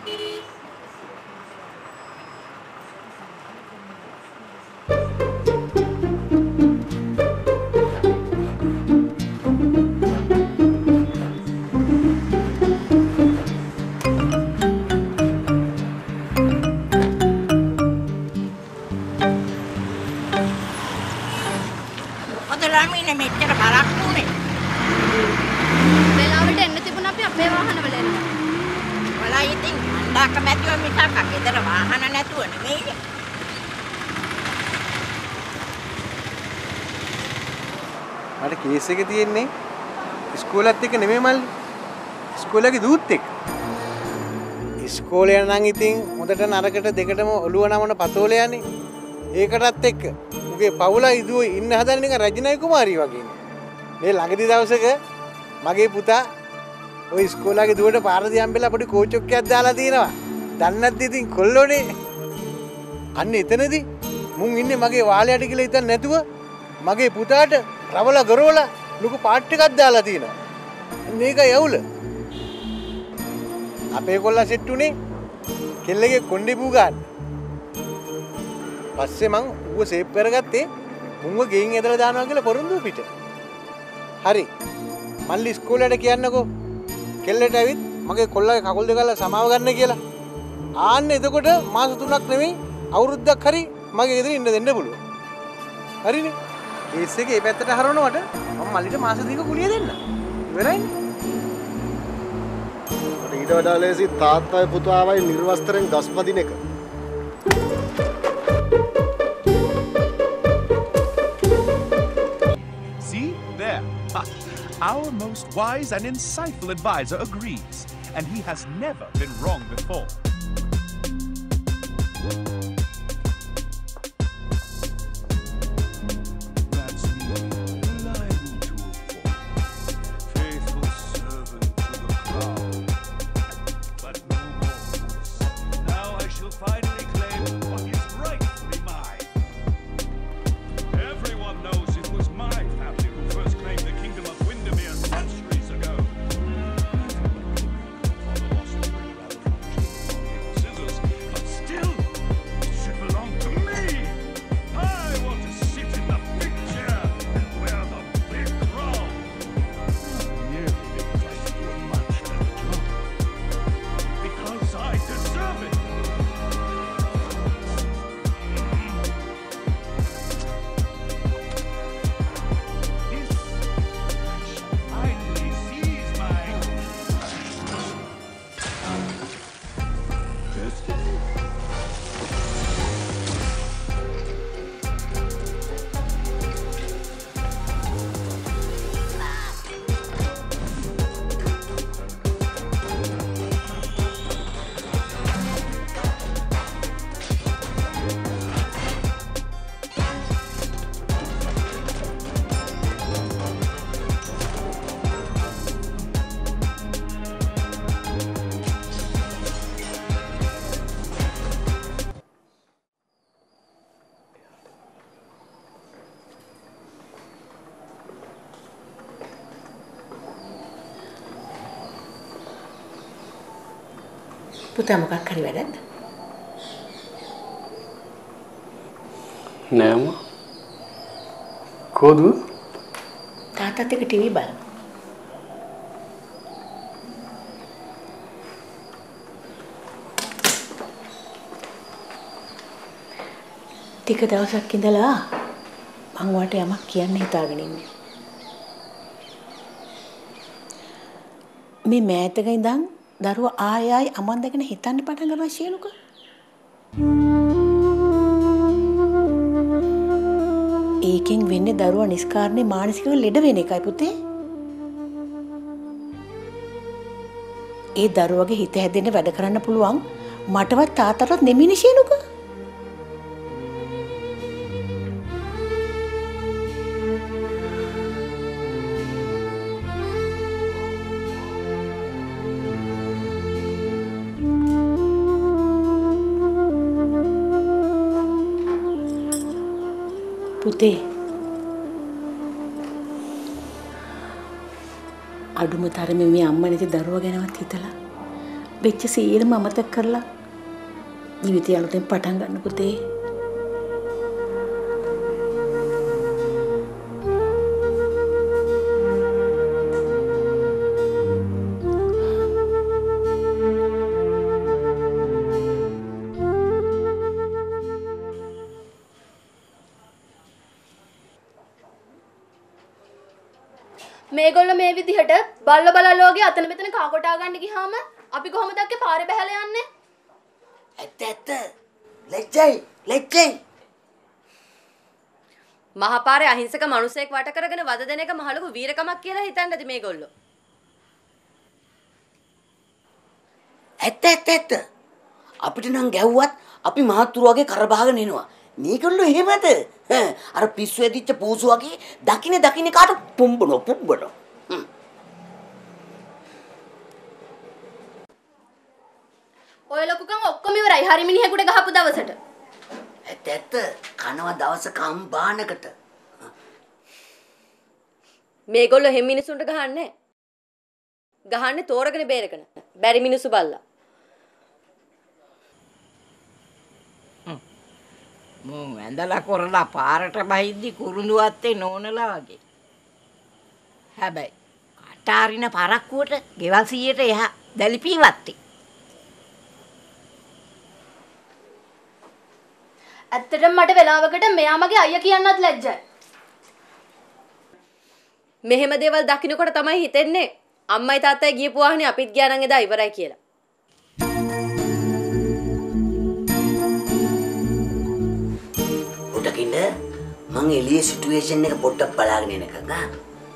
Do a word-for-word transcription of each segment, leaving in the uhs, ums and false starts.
මට කේස් එක තියෙන්නේ ඉස්කෝලේත් එක්ක නෙමෙයි මල්ලි. ඉස්කෝලේගේ දූත් එක්ක. ඉස්කෝලේ නම් ඉතින් හොඳට නරකට දෙකටම ඔළුව නමන පතෝලේ යන්නේ. ඒකටත් එක්ක උගේ පවුලයි දුවයි ඉන්න හදන නිකන් රජිනයි කුමාරිය වගේ. මේ ළඟදී දවසක මගේ පුතා ওই ඉස්කෝලේගේ දුවට පාර දිහා හම්බෙලා පොඩි කෝචොක්කයක් දාලා තිනවා. දන්නේ නැද්ද ඉතින් කොල්ලෝනේ. අන්න එතනදී මුන් ඉන්නේ මගේ වාලයට කියලා හිතන්නේ නැතුව මගේ පුතාට රවල ගරවල ලොකු පාට් එකක් දාලා තිනවා. මේක යවුල. අපේ කොල්ලා සෙට් උනේ කෙල්ලගේ කොණ්ඩේ පූ ගන්න. පස්සේ මං ඌව සේව් කරගත්තේ මුන්ව ගෙයින් ඇදලා දානවා කියලා පොරොන්දු පිට. හරි. මල්ලි ඉස්කෝලේට කියන්නකෝ. කෙල්ලට ඇවිත් මගේ කොල්ලගේ කකුල් දෙක අල්ල සමාව ගන්න කියලා. ආන්න එතකොට මාස තුනක් නෙමෙයි අවුරුද්දක් හරි මගේ ගෙදර ඉන්න දෙන්න පුළුවන්. හරිනේ? කේස් එකේ මේ පැත්තට හරවනකොට මම මල්ලිට මාස දෙක කුලිය දෙන්න. ඉවරයිනේ. මට ඊට වඩා ලේසි තාත්තයි පුතාවයි නිර්වස්තරෙන් ගස්පදින එක. See there. Our most wise and insightful advisor agrees, and he has never been wrong before. පුතා මොකක් හරි වැඩක්ද? නෑම. කොහොමද? තාත්තත් එක්ක ටීවී බලන. ටික දවසක් ඉඳලා මං වට යමක් කියන්න හිතාගෙන ඉන්නේ. මේ මෑතක ඉඳන් දරුවා ආය ආයි අමන්දගෙන හිතන්න පටන් ගන්නවා ශීලුක. ඒකෙන් වෙන්නේ දරුවා නිස්කාරණේ මානසිකව ලෙඩ වෙන එකයි පුතේ. ඒ දරුවගේ හිත හැදෙන්න වැඩ කරන්න පුළුවන් මටවත් තාත්තටවත් නෙමෙයි ශීලුක. පුතේ අඩුම තරමේ මේ අම්මා නැති දරුවා ගැනවත් හිතලා වෙච්ච සියල්ලම අමතක කරලා ජීවිතය අලුතෙන් පටන් ගන්න පුතේ. මේගොල්ලෝ මේ විදිහට බල්ල බලලෝගේ අතන මෙතන කා කොටා ගන්න ගියාම අපි කොහොමද අක්කේ පාරේ බහැලා යන්නේ? ඇත්ත ඇත්ත. ලැජ්ජයි ලැජ්ජයි. මහපාරේ අහිංසක මිනිසෙක් වට කරගෙන වද දෙන එක මහලුකු වීරකමක් කියලා හිතන්නද මේගොල්ලෝ? ඇත්ත ඇත්ත ඇත්ත. අපිට නම් ගැව්වත් අපි මහත්තුරු වගේ කරබහගෙන එනවා. මේගොල්ලෝ එහෙමද? අර පිස්සු ඇදිච්ච පූසු වගේ දකින්න දකින්න කාට පුම්බනෝ පුම්බනෝ. ඔය ලොකුකම් ඔක්කොම ඉවරයි. හරි මිනිහෙකුට ගහපු දවසට. ඇත්ත ඇත්ත. කනවා දවසක අම්බානකට. මේගොල්ලෝ හැම මිනිසුන්ට ගහන්නේ. ගහන්නේ තෝරගෙන බේරගෙන. බැරි මිනිස්සු බල්ලා. මම ඇඳලා කරලා පාරට බහිද්දි කුරුඳු අත්තේ නෝනලා වගේ. හැබැයි කටාරින පරක්කුවට ගෙවල් සීයට එහා දැලිපී වත්තේ. ඇත්තටම මට වෙලාවකට මෙයා මගේ අයියා කියන්නත් ලැජ්ජයි. මෙහෙම දේවල් දකින්නකොට තමයි හිතෙන්නේ අම්මයි තාත්තයි ගියපු වාහනේ අපිත් ගියා නම් එදා ඉවරයි කියලා. පොඩකින්ද මං එළියේ සිටුේෂන් එක පොඩ්ඩක් බලාගෙන එනකම් ආ.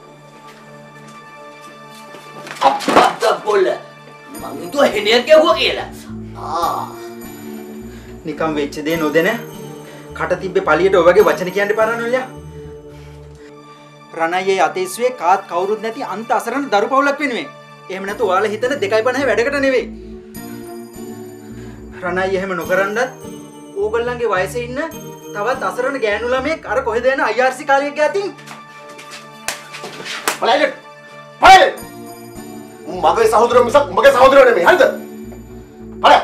අප්පත් බොල මං හිතුවා හෙනියක් ගැහුවා කියලා. ආ නිකම් වෙච්ච දේ නොදෙන කට තිබ්බේ පළියට ඔය වගේ වචන කියන්න එපා රණෝලියා. රණයියේ අතීස්වේ කාත් කවුරුත් නැති අන්ත අසරණ දරු පවුලක් වෙනුවෙන්. එහෙම නැතු ඔයාලා හිතන දෙකයි පනහේ වැඩකට නෙවෙයි. රණයි එහෙම නොකරනවත් ඕගොල්ලන්ගේ වයසේ ඉන්න තවත් අසරණ ගෑනු ළමෙක් අර කොහෙද යන අයි ආර් සී කාලයක ගියාතින් බලයිද බලයිද මගේ සහෝදරයෝ මිසක් උඹගේ සහෝදරයෝ නෙමෙයි හරිද බලය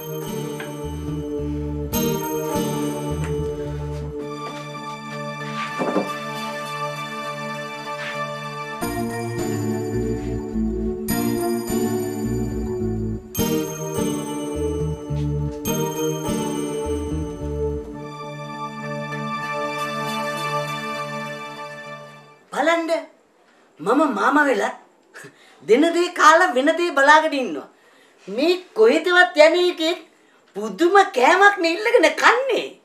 මම මාමා වෙලා දෙන දේ කාලා වෙන දේ බලාගෙන ඉන්නවා. මේ කොහෙදවත් යන්නේ එකේ පුදුම කෑමක් නේ ඉල්ලගෙන කන්නේ.